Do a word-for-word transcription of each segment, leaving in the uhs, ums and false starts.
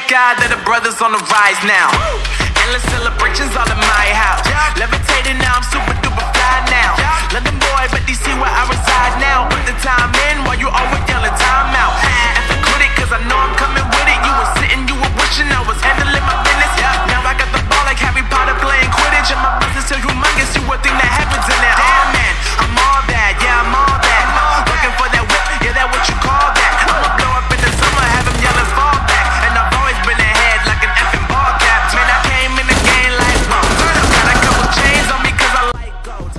God that the brothers on the rise now. Endless celebrations all in my house. Levitating now, I'm super duper fly now. London boy, but D C where I reside now. Put the time in while you always yelling time out. And for quit it, cause I know I'm coming with it. You were sitting, you were wishing I was handling my business. Now I got the ball like Harry Potter playing Quidditch. And my business is humongous, you would think that happens in it. Oh man, I'm all that, yeah, I'm all that. Looking for that whip, yeah, that what you call that. I'ma blow up in the summer, have him yelling fall back. And I've always been ahead like an effing ball cap. Man, I came in the game like, oh, got a couple chains on me cause I like gold.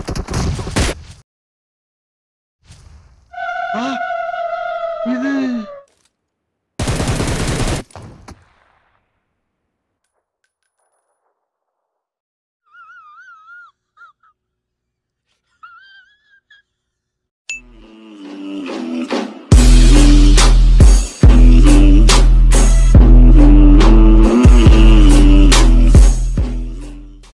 ഇത്